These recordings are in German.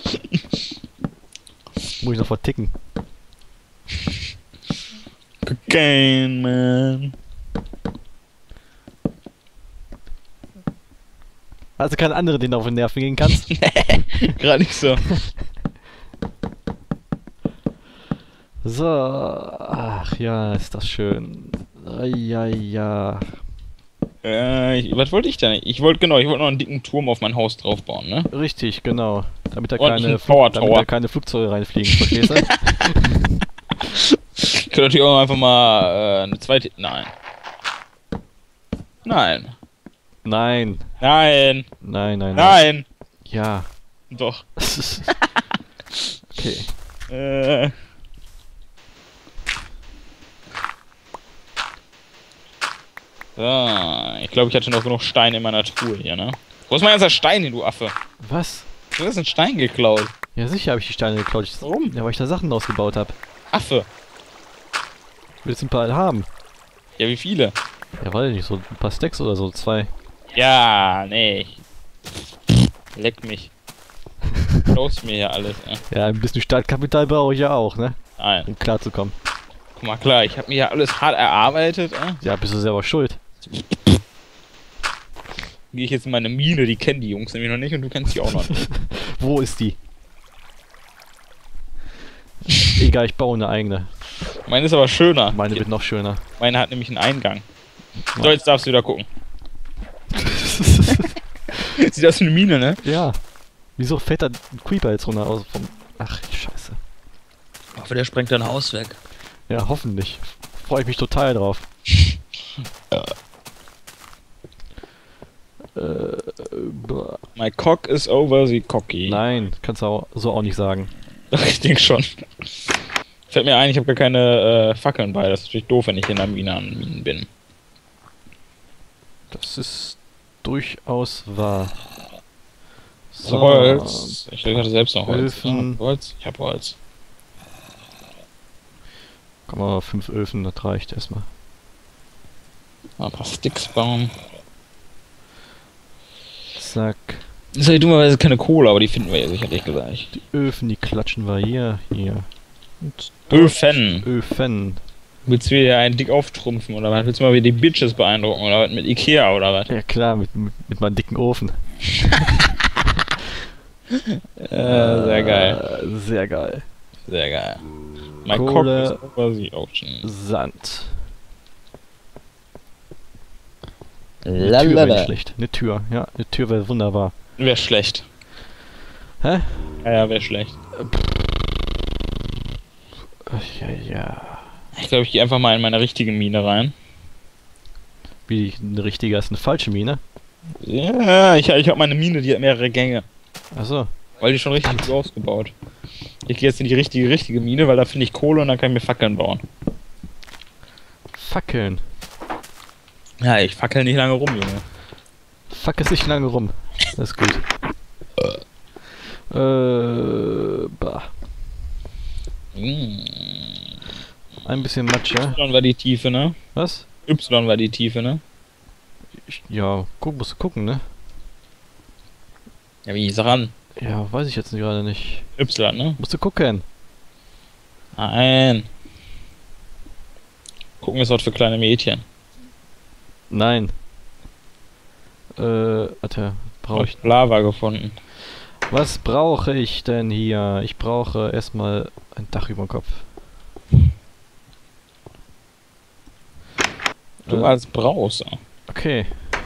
Muss ich noch verticken. Cocaine, man. Also keine andere, denen du auf den Nerven gehen kannst. Gerade nicht so. So, ach ja, ist das schön. Ja. Was wollte ich denn? Ich wollte noch einen dicken Turm auf mein Haus draufbauen, ne? Richtig, genau. Damit da Und einen damit da Tower. keine Flugzeuge reinfliegen, verstehst du? Ich könnte natürlich auch einfach mal eine zweite... Nein. Nein. Nein. Nein. Nein. Ja. Doch. Okay. So, ich glaube, ich hatte noch genug Steine in meiner Truhe hier, ne? Wo ist mein ganzer Stein hin, du Affe? Was? Du hast einen Stein geklaut. Ja, sicher habe ich die Steine geklaut. Warum? Ja, weil ich da Sachen ausgebaut habe. Affe. Willst du ein paar haben? Ja, wie viele? Ja, weiß ich nicht, so ein paar Stacks oder so, 2. Ja, nee. Leck mich. Du klaust mir hier alles, ne? Ja, ein bisschen Startkapital brauche ich ja auch, ne? Nein. Um klarzukommen. Guck mal, klar, ich habe mir ja alles hart erarbeitet, Ja, bist du selber schuld. Gehe ich jetzt in meine Mine, die kennen die Jungs nämlich noch nicht und du kennst die auch noch nicht. Wo ist die? Egal, ich baue eine eigene. Meine ist aber schöner. Meine wird noch schöner. Meine hat nämlich einen Eingang. So, jetzt darfst du wieder gucken. Sieht aus wie eine Mine, ne? Ja. Wieso fällt da ein Creeper jetzt runter aus vom... Ach, scheiße. Ich hoffe, der sprengt dein Haus weg. Ja, hoffentlich. Freue ich mich total drauf. My cock is over the cocky. Nein, kannst du auch, so auch nicht sagen. Ich denke schon. Fällt mir ein, ich habe gar keine Fackeln bei. Das ist natürlich doof, wenn ich in der Mine an Minen bin. Das ist durchaus wahr. So, Holz. Ich hatte selbst noch Holz. Öfen. Holz? Ich habe Holz. Komm mal, 5 Öfen, das reicht erstmal. Mal ein paar Sticks bauen. Zack. Das ist ja dummerweise keine Kohle, aber die finden wir ja sicherlich gleich. Die Öfen, die klatschen wir hier. Und Öfen. Öfen. Willst du wieder einen dick auftrumpfen oder was? Willst du mal wieder die Bitches beeindrucken oder was? Mit Ikea oder was? Ja klar, mit meinem dicken Ofen. Sehr geil. Sehr geil. Sehr geil. Mein Kohle, Kopf ist over the ocean. Sand. Lalala. Eine Tür wäre nicht schlecht. Eine Tür, ja. Eine Tür wäre wunderbar. Wäre schlecht. Hä? Ja, wäre schlecht. Ja. Ich glaube, ich gehe einfach mal in meine richtige Mine rein. Wie eine richtige, ist eine falsche Mine. Ja, ich habe meine Mine, die hat mehrere Gänge. Achso. Weil die schon richtig gut ausgebaut. Ich gehe jetzt in die richtige Mine, weil da finde ich Kohle und dann kann ich mir Fackeln bauen. Fackeln. Ja, ich fackel nicht lange rum, Junge. Fuck es nicht lange rum. Das ist gut. Bah. Ein bisschen Matsch, ja? Y war die Tiefe, ne? Was? Y war die Tiefe, ne? Ja, musst du gucken, ne? Ja, wie, sag an. Ja, weiß ich jetzt gerade nicht. Y, ne? Musst du gucken. Nein. Gucken ist was für kleine Mädchen. Nein. Warte, brauche ich... Lava gefunden. Was brauche ich denn hier? Ich brauche erstmal ein Dach über dem Kopf. Du als Browser. Okay.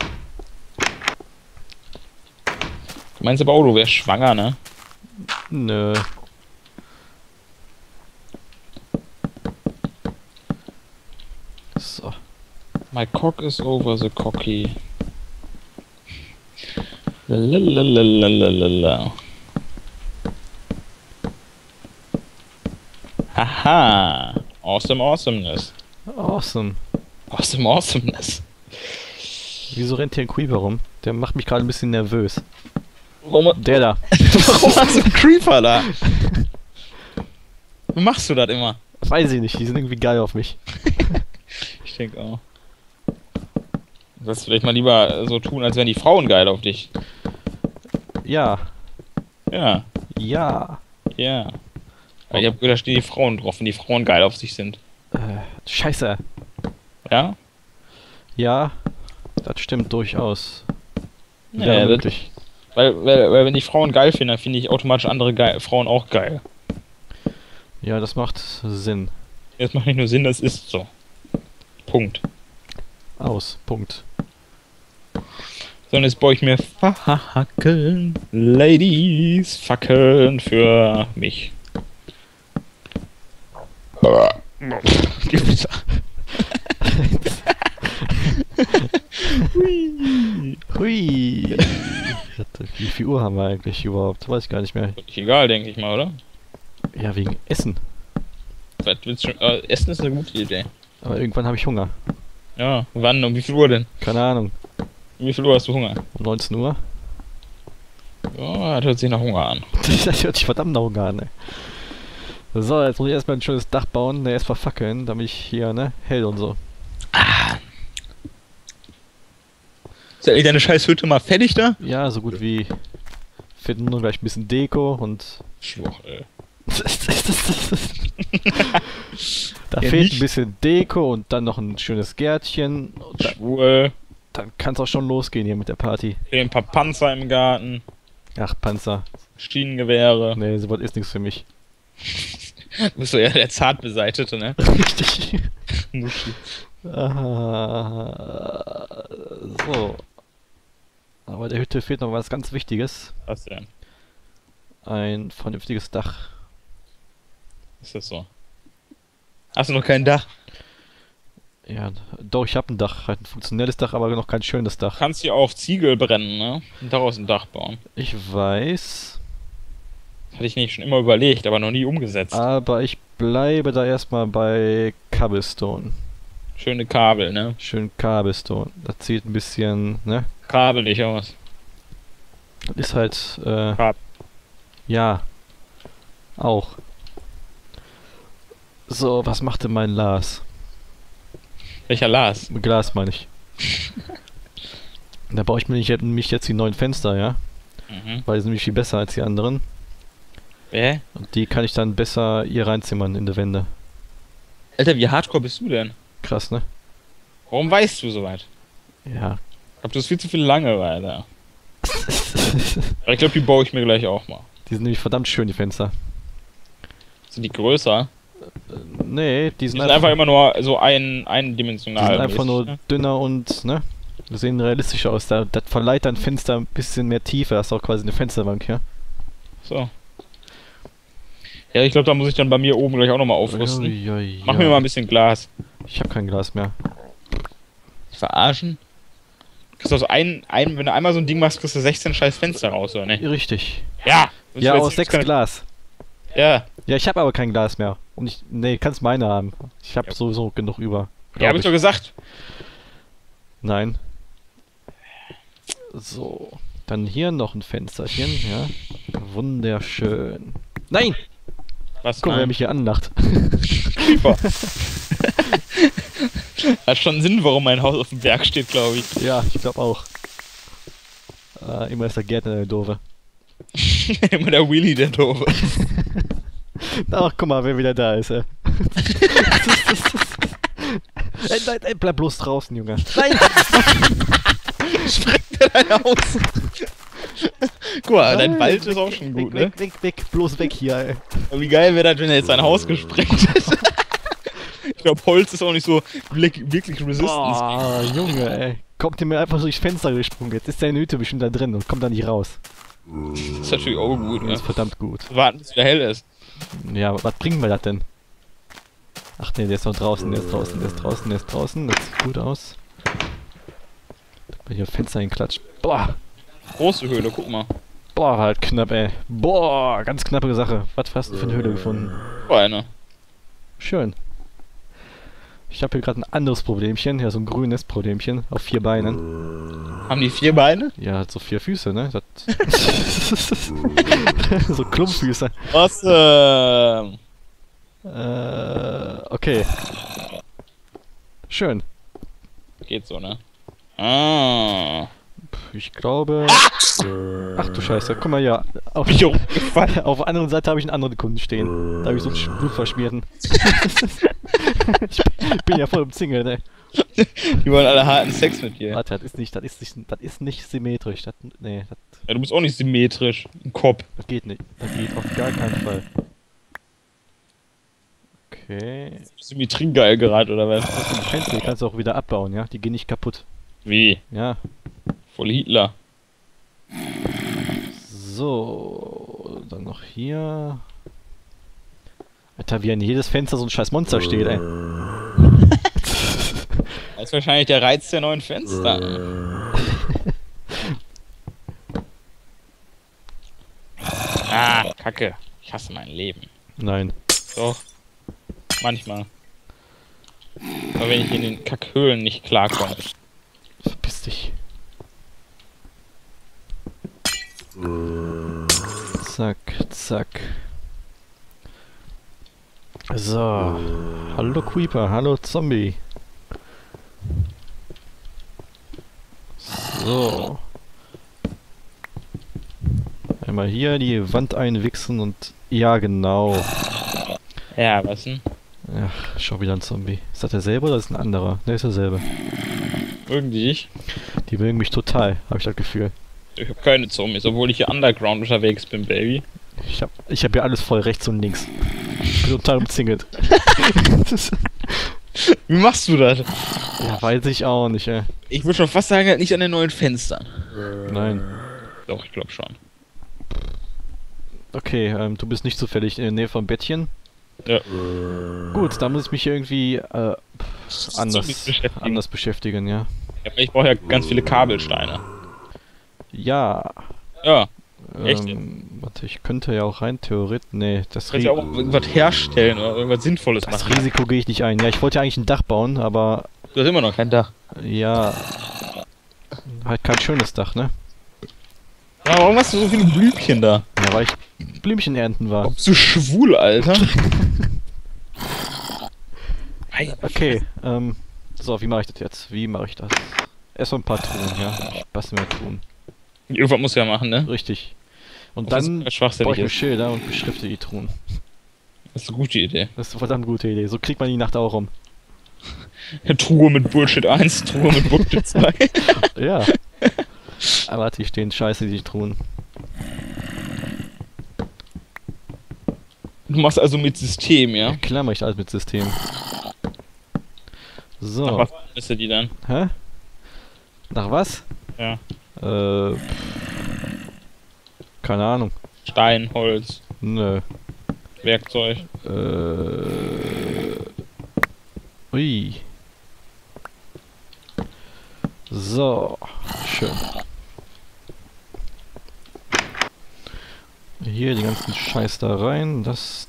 Du meinst aber auch, du wärst schwanger, ne? Nö. So. My cock is over the cocky. Lalalalalalala. Haha. Awesomeness. Awesome. Awesomeness. Wieso rennt hier ein Creeper rum? Der macht mich gerade ein bisschen nervös. Warum Der da. hast du einen Creeper da? Wie machst du das immer? Weiß ich nicht, die sind irgendwie geil auf mich. Ich denke auch. Du sollst vielleicht mal lieber so tun, als wären die Frauen geil auf dich. Ja. Ja. Ja. Ja. Aber ich hab gehört, da stehen die Frauen drauf, wenn die Frauen geil auf sich sind. Scheiße. Ja? Ja, das stimmt durchaus. Ja, Wäre das, möglich. weil wenn die Frauen geil finden, dann finde ich automatisch andere Frauen auch geil. Ja, das macht Sinn. Das macht nicht nur Sinn, das ist so. Punkt. Aus. Punkt. So, und jetzt baue ich mir Fackeln. Ladies, Fackeln für mich. Hui. Wie viel Uhr haben wir eigentlich überhaupt? Weiß ich gar nicht mehr. Egal, denke ich mal, oder? Ja, wegen Essen. Was willst du, Essen ist eine gute Idee. Aber irgendwann habe ich Hunger. Ja, wann? Um wie viel Uhr denn? Keine Ahnung. Um wie viel Uhr hast du Hunger? Um 19 Uhr? Ja, das hört sich nach Hunger an. Das hört sich verdammt nach Hunger an, ne? So, jetzt muss ich erstmal ein schönes Dach bauen, ne, erstmal fackeln, damit ich hier, ne, hell und so. Ist eigentlich deine scheiß Hütte mal fertig da? Ja, so gut wie. Finden nur gleich ein bisschen Deko und. Schwach, ey. Da Ja, fehlt nicht. ein bisschen Deko und dann noch ein schönes Gärtchen. Und Schwul. dann kann es auch schon losgehen hier mit der Party. Hier ein paar Panzer im Garten. Ach, Panzer. Schienengewehre. Ne, sowas ist nichts für mich. Du bist so eher der Zartbeseitete, ne? Richtig. Muschi. So. Aber der Hütte fehlt noch was ganz Wichtiges. Was denn? Ein vernünftiges Dach. Ist das so? Hast du noch kein Dach? Ja, doch, ich habe ein Dach. Halt ein funktionelles Dach, aber noch kein schönes Du Dach. kannst hier auch Ziegel brennen, ne? Und daraus ein Dach bauen. Ich weiß. Hatte ich nicht schon immer überlegt, aber noch nie umgesetzt. Aber ich bleibe da erstmal bei Cobblestone. Schöne Kabel, ne? Schön Cobblestone. Das sieht ein bisschen, ne? Kabelig aus. Das ist halt, Kab- ja. Auch. So, was macht denn mein Lars? Welcher Lars? Glas meine ich. Da baue ich mir mich jetzt die neuen Fenster, ja? Mhm. Weil die sind nämlich viel besser als die anderen. Hä? Und die kann ich dann besser hier reinzimmern in die Wände. Alter, wie hardcore bist du denn? Krass, ne? Warum weißt du so weit? Ja. Ich glaub, du hast viel zu viel Langeweile. Aber ich glaube, die baue ich mir gleich auch mal. Die sind nämlich verdammt schön, die Fenster. Sind die größer? Nee, die Die sind sind einfach immer nur so eindimensional. die sind einfach mäßig, nur ne? dünner und, ne? Die sehen realistisch aus. Das verleiht dein Fenster ein bisschen mehr Tiefe. Das ist auch quasi eine Fensterbank, ja? So. Ja, ich glaube, da muss ich dann bei mir oben gleich auch nochmal aufrüsten. Uiuiui. Mach mir mal ein bisschen Glas. Ich habe kein Glas mehr. Verarschen? Kriegst du aus wenn du einmal so ein Ding machst, kriegst du 16 scheiß Fenster raus, oder ne? Richtig. Ja! Ja, aus 6 Glas. Ja. Ja, ich habe aber kein Glas mehr. Und ich, nee, kannst meine haben. Ich habe Ja. sowieso genug über. Ja, hab ich doch gesagt. Nein. So. Dann hier noch ein Fensterchen, ja. Wunderschön. Nein! Was? Guck, wer mich hier anlacht. Creeper. Hat schon Sinn, warum mein Haus auf dem Berg steht, glaube ich. Ja, ich glaube auch. Immer ist der Gärtner der Doofe. Immer der Willy, der Doofe. Ach, guck mal, wer wieder da ist, ey. Nein, bleib bloß draußen, Junge. Nein! Springt in dein Haus. Guck mal, dein Nein, Wald ist auch schon gut, ne? Weg, bloß weg hier, ey. Aber wie geil wäre das, wenn er jetzt sein Haus gesprengt hätte. Ich glaube, Holz ist auch nicht so wirklich resistance. Oh, Junge, ey. Kommt dir mir einfach so durchs Fenster gesprungen. Jetzt ist deine Hütte bestimmt da drin und kommt da nicht raus. Das ist natürlich auch gut, Das ne? ist verdammt gut. Warten, bis es wieder hell ist. Ja, was bringt mir das denn? Ach nee, der ist noch draußen, der ist draußen. Das sieht gut aus. Bei hier Fenster hinklatscht. Boah, Große Höhle, guck mal. boah, war halt knapp, ey. Boah, ganz knappe Sache. Was hast du für eine Höhle gefunden? Oh, eine. Schön. Ich habe hier gerade ein anderes Problemchen. Ja, so ein grünes Problemchen auf 4 Beinen. Haben die 4 Beine? Ja, hat so 4 Füße, ne? Das so Klumpfüße. Was, Okay. Schön. Geht so, ne? Ah. Ich glaube... Ach du Scheiße, guck mal hier. Auf, Bin ich hier rumgefallen. auf der anderen Seite habe ich einen anderen Kunden stehen. Da habe ich so einen Blutverschmierten. Ich bin ja voll umzingelt, ey. Die wollen alle harten Sex mit dir. Warte, das ist nicht symmetrisch. Nee, Ja, du bist auch nicht symmetrisch. Ein Kopf. das geht nicht. Das geht auf gar keinen Fall. Okay. Symmetrie geil gerade, oder was? Das sind Fenster, die kannst du auch wieder abbauen, ja? Die gehen nicht kaputt. Wie? Ja. Voll Hitler. So, dann noch hier. Alter, wie an jedes Fenster so ein scheiß Monster steht, ey. Das ist wahrscheinlich der Reiz der neuen Fenster. Ah, Kacke. Ich hasse mein Leben. Nein. Doch. Manchmal. Aber wenn ich in den Kackhöhlen nicht klarkomme. Verpiss dich. Zack, zack. So. Hallo Creeper, hallo Zombie. So. Einmal hier die Wand einwichsen und... Ja, genau. Ja, was denn? Ach, schau wieder ein Zombie. Ist das derselbe oder ist ein anderer? Ne, ist derselbe. Irgendwie. Die mögen mich total, habe ich das Gefühl. Ich habe keine Zombies, obwohl ich hier underground unterwegs bin, Baby. Ich hab ja alles voll rechts und links. Ich bin total umzingelt. Wie machst du das? Ja, weiß ich auch nicht, ey. Ich würde schon fast sagen, halt nicht an den neuen Fenstern. Nein. Doch, ich glaube schon. Okay, du bist nicht zufällig in der Nähe vom Bettchen. Ja. Gut, da muss ich mich irgendwie Zombies anders beschäftigen, ja. Ja, ich brauche ja ganz viele Kabelsteine. Ja. Ja. Echt? Warte, ich könnte ja auch rein theoretisch. Nee, Du kannst ja auch irgendwas herstellen oder irgendwas Sinnvolles das machen. Risiko gehe ich nicht ein. Ja, ich wollte ja eigentlich ein Dach bauen, aber Du hast immer noch kein Dach. ja. Halt kein schönes Dach, ne? Ja, warum hast du so viele Blümchen da? Ja, weil ich Blümchen ernten war. Bist du schwul, Alter? Okay, so, wie mache ich das jetzt? Wie mache ich das? Erstmal ein paar Truhen, ja. Ich bastel mir Truhen. Irgendwas muss ja machen, ne? Richtig. Und Auch dann das schwachsinnig brauche ich mir ist. Schilder und beschrifte die Truhen. Das ist eine gute Idee. Das ist eine verdammt gute Idee. So kriegt man die Nacht auch rum. Eine Truhe mit Bullshit 1, Truhe mit Bullshit 2. Ja. Aber warte, hier stehen scheiße die Truhen. Du machst also mit System, ja? Klar mache ich alles mit System. So. Nach was ist die dann? Hä? Nach was? Ja. Keine Ahnung. Stein, Holz, Nö. Werkzeug. Ui. So. Schön. Hier die ganzen Scheiß da rein. Das.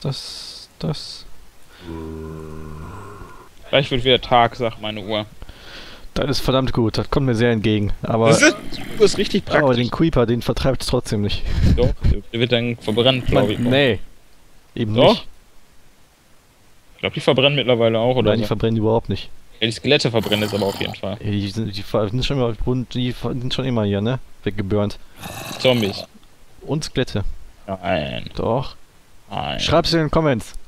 Gleich wird wieder Tag, sagt meine Uhr. Das ist verdammt gut. Das kommt mir sehr entgegen. Aber, Das ist richtig aber praktisch. den Creeper, den vertreibt es trotzdem nicht. Doch, der wird dann verbrannt, glaube ich. Nee. Eben Doch? nicht. Ich glaube, die verbrennen mittlerweile auch, oder? Nein, die So. verbrennen überhaupt nicht. Ja, die Skelette verbrennen jetzt aber auf jeden Fall. Die sind schon immer, die sind schon immer hier, ne? Weggeburnt. Zombies. Und Skelette. Nein. Doch. Nein. Schreib's in den Comments.